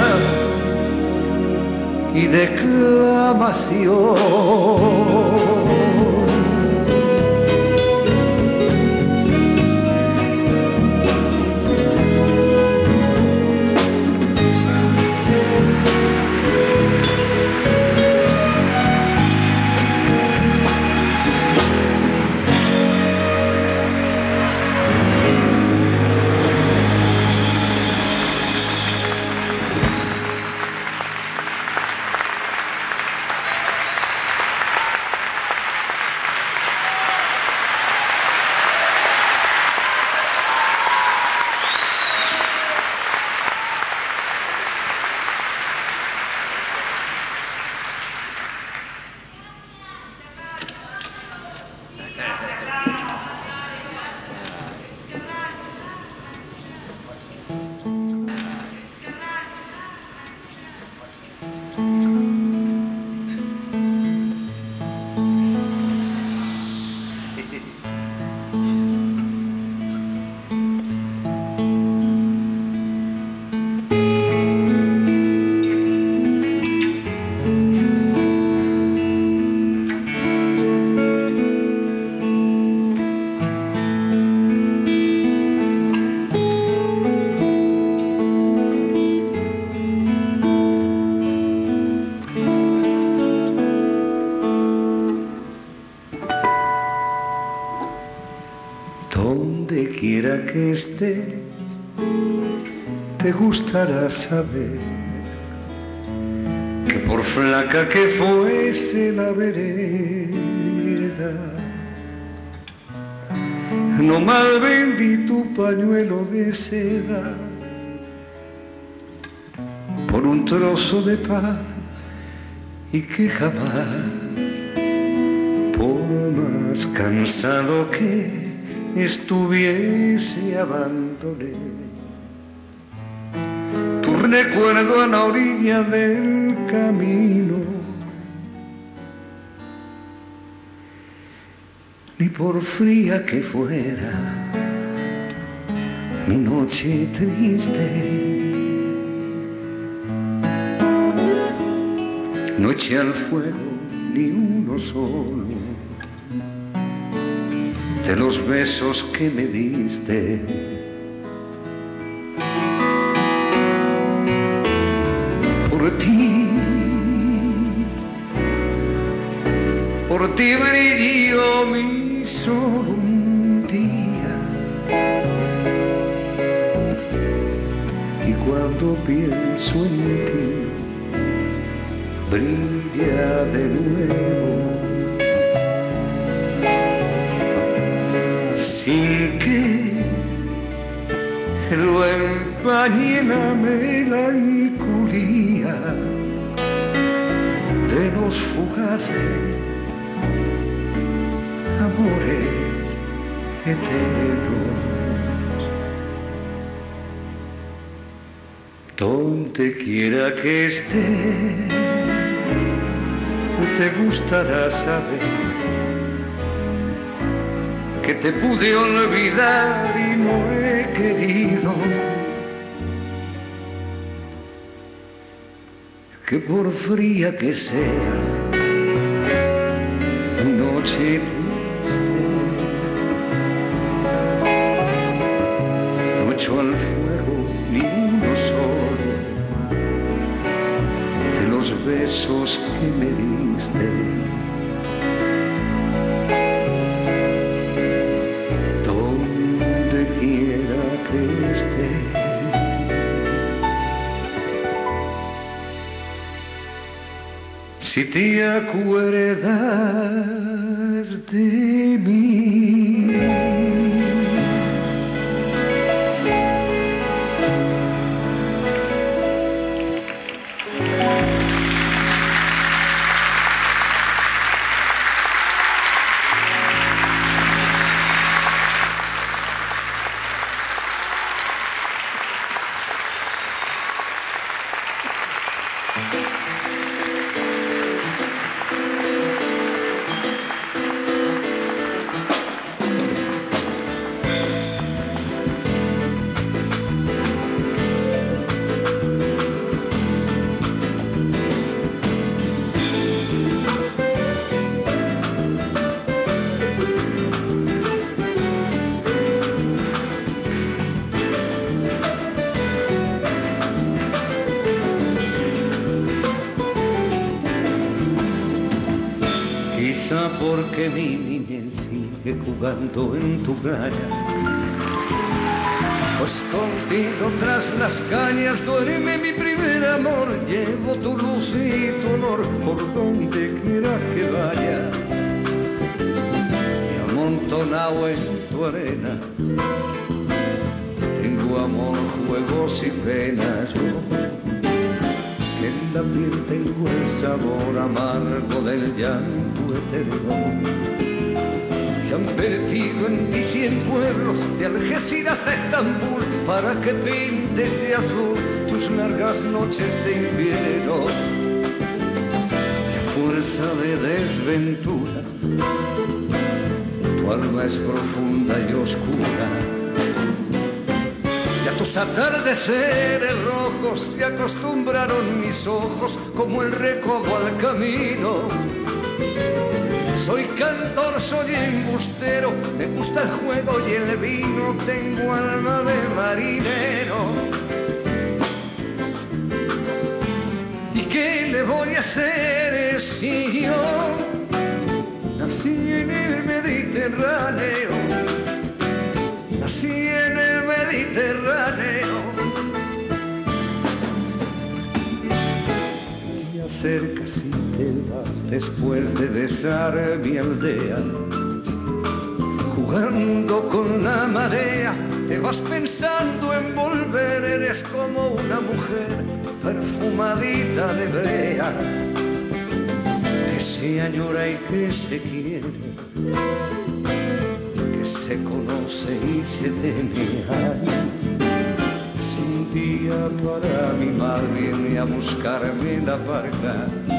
y declamación. Donde quiera que estés, te gustará saber que por flaca que fuese la vereda, no mal vendí tu pañuelo de seda por un trozo de pan, y que jamás, por más cansado que estuviese, abandoné tu recuerdo a la orilla del camino, ni por fría que fuera mi noche triste, no eché al fuego ni uno solo de los besos que me diste. Por ti brilló mi sol un día, y cuando pienso en ti brilla de nuevo, sin que lo empañe la melancolía de los fugaces amores eternos. Donde quiera que estés, te gustará saber que te pude olvidar y no he querido. Que por fría que sea mi noche triste, no echo al fuego ni uno solo de los besos que me diste. Donde quiera que estés, si te acuerdas de mí, quizá porque mi niñez sigue jugando en tu playa, pues contigo tras las cañas duerme mi primer amor. Llevo tu luz y tu olor por donde quiera que vaya, y amontonado en tu arena tengo amor, juegos y penas. Yo que en la piel tengo el sabor amargo del llanto eterno, que han perdido en ti 100 pueblos, de Algeciras a Estambul, para que pintes de azul tus largas noches de invierno. Y a fuerza de desventura, tu alma es profunda y oscura. Y a tus atardeceres rojos se acostumbraron mis ojos como el recodo al camino. Soy cantor, soy embustero, me gusta el juego y el vino, tengo alma de marinero. ¿Y qué le voy a hacer si yo nací en el Mediterráneo? Nací en el Mediterráneo. Te acercas y te vas después de besar mi aldea. Jugando con la marea, te vas pensando en volver. Eres como una mujer perfumadita de brea, que se añora y que se quiere, que se conoce y se teme. Si un día para mi mar viene a buscarme la barca,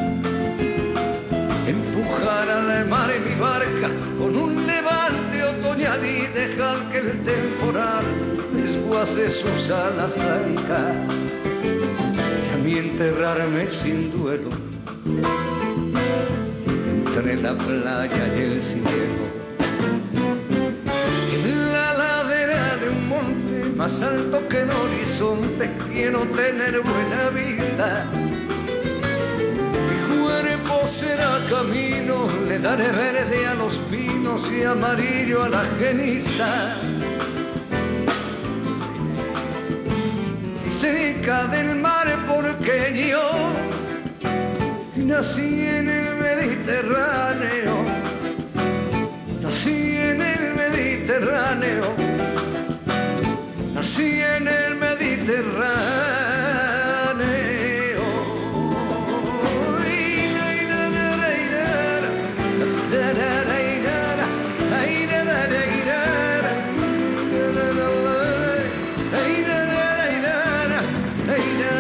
empujar al mar en mi barca con un levante otoñal y dejar que el temporal desguace sus alas blancas, y a mí enterrarme sin duelo entre la playa y el cielo. En la ladera de un monte más alto que el horizonte quiero tener buena vista. Será camino, le daré verde a los pinos y amarillo a la genista. Y cerca del mar porque yo nací en el Mediterráneo. Nací en el Mediterráneo. Nací en el Mediterráneo. Hey,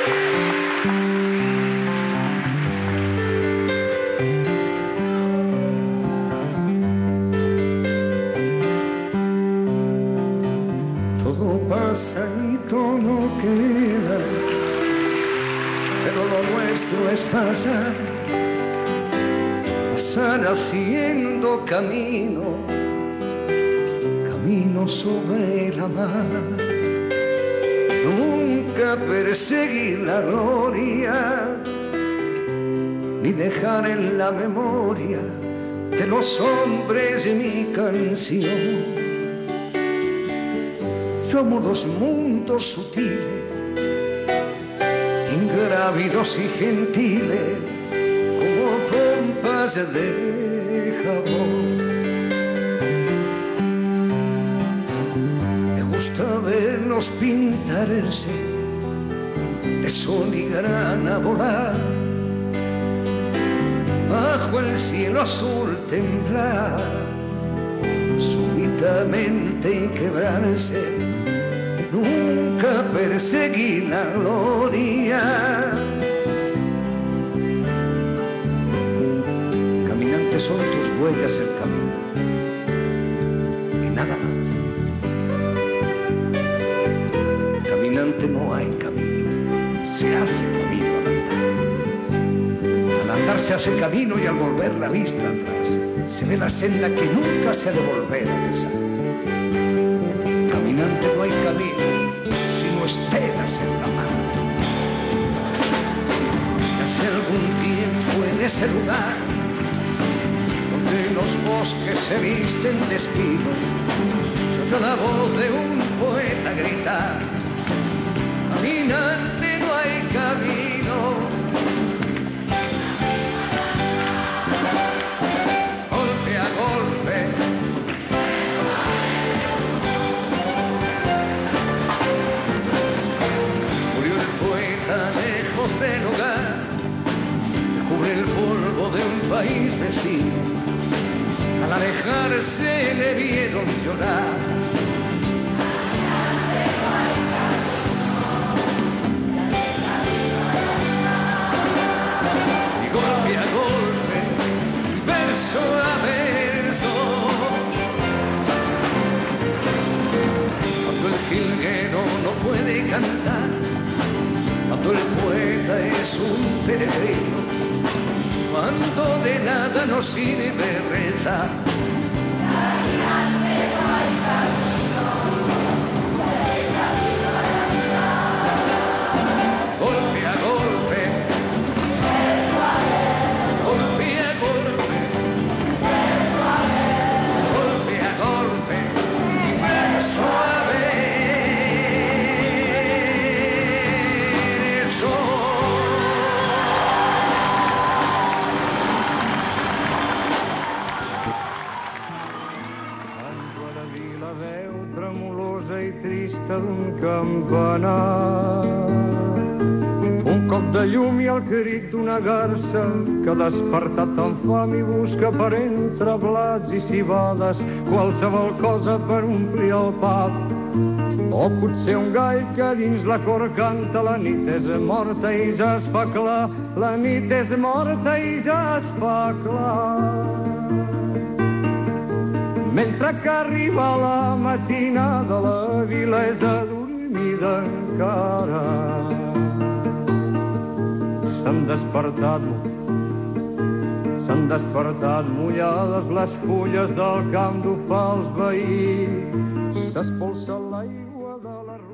Todo pasa y todo queda, pero lo nuestro es pasar, pasar haciendo camino, camino sobre la mar. Nunca perseguir la gloria, ni dejar en la memoria de los hombres mi canción. Yo amo los mundos sutiles, ingrávidos y gentiles, como pompas de jabón. Me gusta verlos pintarse de sol y grana volar, bajo el cielo azul temblar, súbitamente y quebrarse. Nunca perseguí la gloria. Caminante, son tus huellas el camino y nada más. Caminante, no hay camino, se hace camino al andar. Al andar se hace camino y al volver la vista atrás se ve la senda que nunca se ha de volver a pisar. Caminante, no hay camino si no esperas en la mano. Hace algún tiempo en ese lugar donde los bosques se visten de espinos, se oyó la voz de un poeta gritar: caminante, no hay camino. Golpe a golpe, lejos del hogar, cubre el polvo de un país vecino. Al alejarse le vieron llorar. Y golpe a golpe, verso a verso, cuando el jilguero no puede cantar, cuando el poeta es un peregrino, cuando de nada nos sirve rezar. Caminante, no hay camino, golpe a golpe, golpe a golpe, golpe a golpe, verso a verso. D'un campanar, un cop de llum i el crit d'una garça que ha despertat amb fam i busca per entre blats i cibades qualsevol cosa per omplir el pap. O potser un gall que dins la cor canta: la nit és morta i ja es fa clar, la nit és morta i ja es fa clar. Mentre que arriba la matinada, la vila és adormida encara. S'han despertat mullades les fulles del camp d'ofar els veïns. S'espolsa l'aigua de la